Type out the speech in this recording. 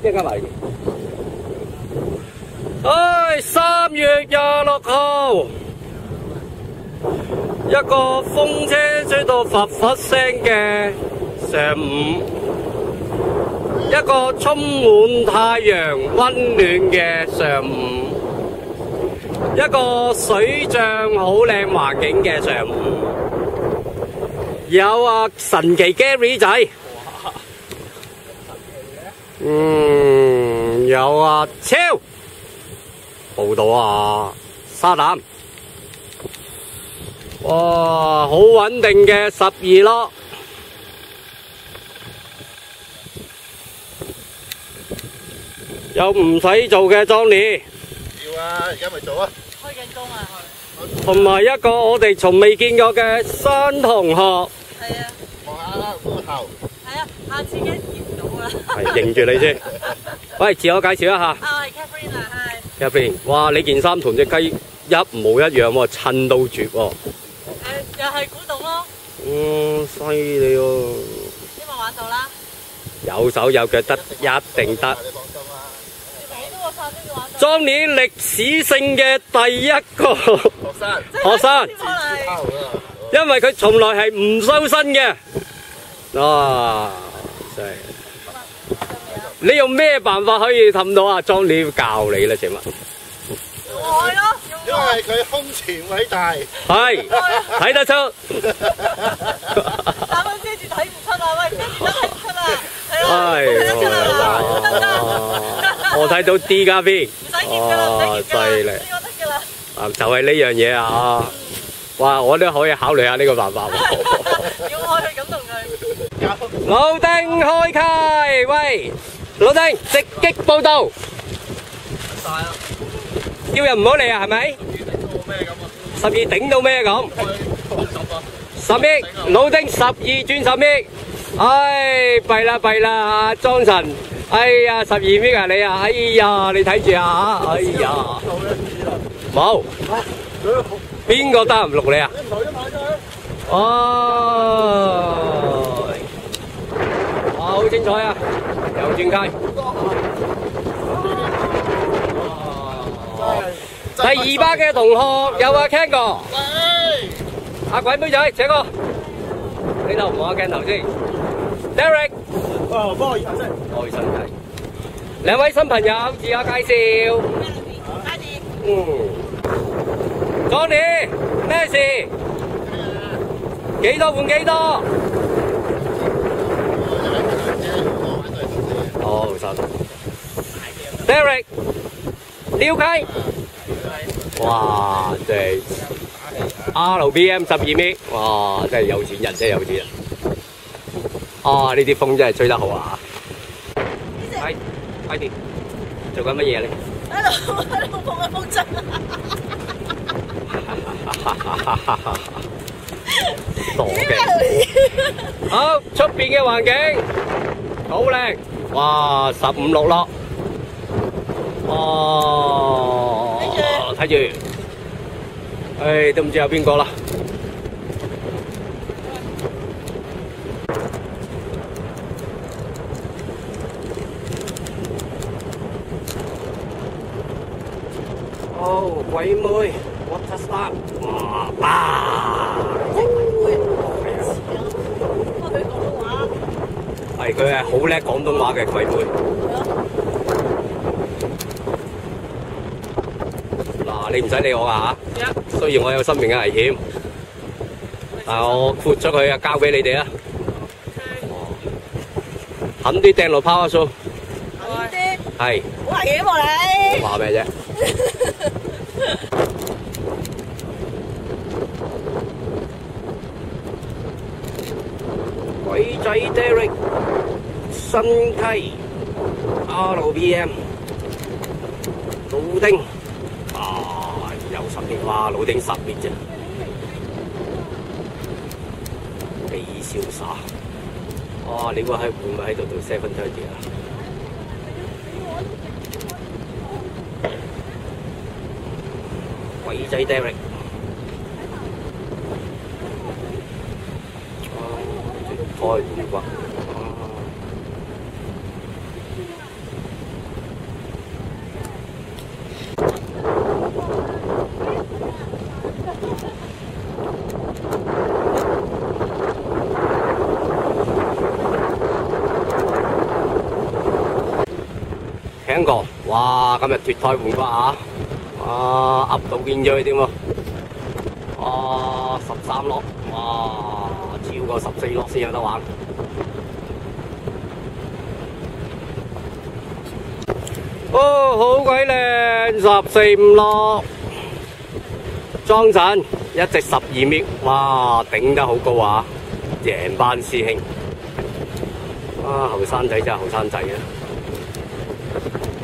即刻嚟。唉，3月26號，一個風車吹到發發聲嘅上午，一個充滿太陽溫暖嘅上午，一個水漲好靚環境嘅上午，有啊神奇 Gary 仔，有啊超報道啊沙膽，哇好穩定嘅12咯。有唔使做嘅莊尼， 要啊，而家咪做啊！ 開緊工啊佢。 同埋一個我哋從未見過嘅新同學。 係啊。 望下啦，個頭。 係啊，下次驚見唔到啦。 係認住你先。喂，自我介紹一下。 啊，我係 Catherine 啊，係。 Catherine，哇！你件衫同隻雞一模一樣喎，襯到絕喎。 又係古董咯。 犀利喎！ 希望玩到啦。 有手有腳得，一定得。 你放心啦。 你都個衫都要玩到。 莊年歷史性嘅第一個學生，因為佢從來係唔收身嘅。啊，真係！你用咩辦法可以氹到阿莊年教你咧？請問？ 愛咯， 因為佢胸前偉大。 係睇得出。 打蚊遮住睇唔出啊！喂，遮住都睇唔出啊！ 係我睇到 D 加 B。 唔使驗㗎啦，唔使驗㗎啦， 犀利！ 呢個得㗎啦。 啊，就係呢樣嘢啊！哇，我都可以考慮下呢個辦法喎。 要愛去感動佢。 老丁開啓，喂，老丁直擊報導。叫人唔好嚟啊，係咪？12頂到咩咁？10億，老丁12轉10億。唉，弊啦弊啦，莊臣。哎呀，12億啊你啊！哎呀，你睇住啊！哎呀，冇。邊個得唔錄你啊？哦，哇，好精彩啊！又轉街。第2班嘅同學有阿 Ken 哥，阿鬼妹仔，請過。呢度唔好鏡頭先。Derek， 幫我驗下先。 愛身體。兩位新朋友自我介紹。Johnny，咩事？幾多換幾多？好新。Derek，廖溪。哇！真係 RBM 12米，哇！真係有錢人，真係有錢人。啊！呢啲風真係吹得好啊！係，快啲，做緊乜嘢你？ 喺度碰緊風箏。 傻嘅。好，出邊嘅環境好靚，哇！15、6咯。哦，睇住，唉，都唔知有邊個啦。哦，鬼妹 ，Water Star， 哇！啊！係佢係好叻廣東話嘅鬼妹。嗱，你唔使理我啊嚇，雖然我有生命嘅危險，但係我豁出去啊，交俾你哋啊！狠啲掟落拋數，係好危險喎你！ 話咩啫？鬼仔 Derek， 新溪 RBM， 老丁啊，有10億哇！老丁10億啫，幾瀟灑！哇！你會唔會喺度做730啊？鬼仔 Derek， 開唔啩？ 一個，哇！今日脱胎換骨啊！啊，噏到見咗佢添喎！哇，13粒，哇，超過14粒先有得玩。哦，好鬼靚，14、15粒，裝陣一隻12米，哇，頂得好高啊！贏班師兄，啊，後生仔真係後生仔啊！